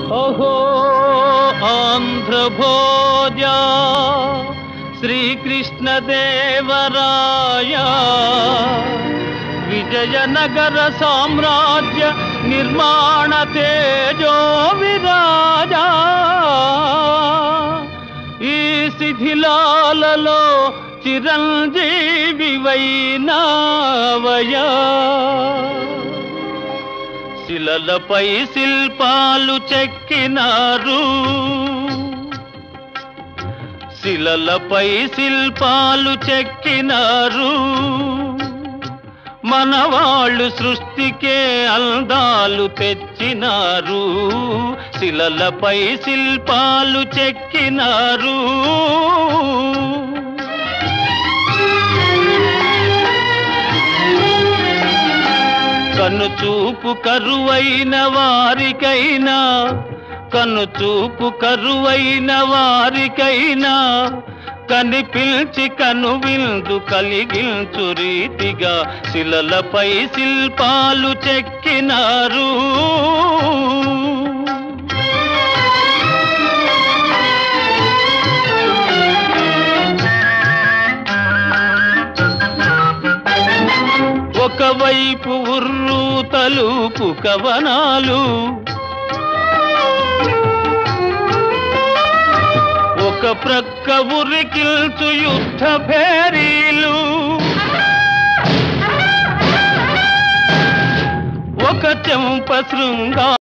ఓహో ఆంధ్రభోజ శ్రీకృష్ణదేవరాయ విజయనగర సామ్రాజ్య నిర్మాణ తేజో విరాజా ఈ శిథిలాలలో చిరంజీవివైనావయా శిలలపై శిల్పాలు చెక్కినారు శిలలపై శిల్పాలు చెక్కినారు మనవాళ్ళు సృష్టికే అందాలు తెచ్చినారు శిలలపై శిల్పాలు చెక్కినారు కనుచూపు కరువైన వారికైనా కనుచూపు కరువైన వారికైనా కనిపించి కనువిందు కలిగించు రీతిగా శిలలపై శిల్పాలు చెక్కినారు ఒకవైపు ఉర్రు తలుపు కవనాలు ఒక ప్రక్క ఉరికిల్చు యుద్ధ భేరీలు ఒక చెంప శృంగా